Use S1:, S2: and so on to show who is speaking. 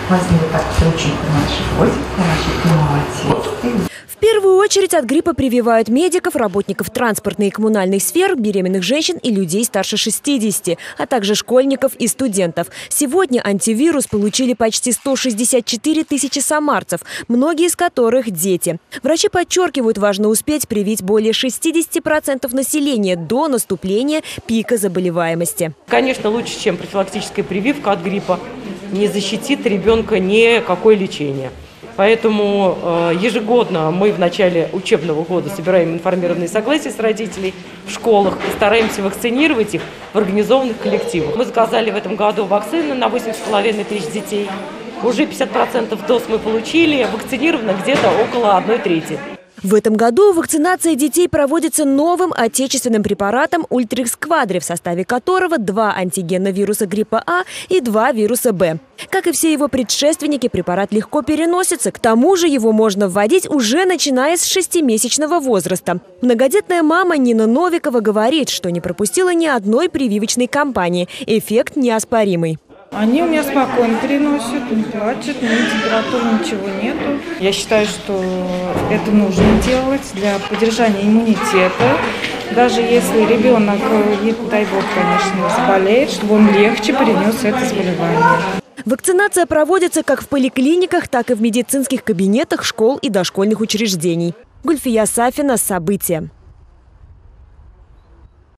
S1: Возьми вот так рученьку нашу котик, ты молодец.
S2: В первую очередь от гриппа прививают медиков, работников транспортной и коммунальной сфер, беременных женщин и людей старше 60, а также школьников и студентов. Сегодня антивирус получили почти 164 тысячи самарцев, многие из которых дети. Врачи подчеркивают, важно успеть привить более 60% населения до наступления пика заболеваемости.
S3: Конечно, лучше, чем профилактическая прививка от гриппа, не защитит ребенка никакое лечение. Поэтому ежегодно мы в начале учебного года собираем информированные согласия с родителей в школах и стараемся вакцинировать их в организованных коллективах. Мы заказали в этом году вакцины на 8,5 тысяч детей. Уже 50% доз мы получили, вакцинировано где-то около 1/3.
S2: В этом году вакцинация детей проводится новым отечественным препаратом Ультрикс Квадри, в составе которого 2 антигена вируса гриппа А и 2 вируса Б. Как и все его предшественники, препарат легко переносится. К тому же его можно вводить уже начиная с 6-месячного возраста. Многодетная мама Нина Новикова говорит, что не пропустила ни одной прививочной кампании. Эффект неоспоримый.
S4: Они у меня спокойно переносят, не плачут, ни температуры, ничего нету. Я считаю, что это нужно делать для поддержания иммунитета. Даже если ребенок, не дай бог, конечно, заболеет, чтобы он легче перенес это заболевание.
S2: Вакцинация проводится как в поликлиниках, так и в медицинских кабинетах школ и дошкольных учреждений. Гульфия Сафина, события.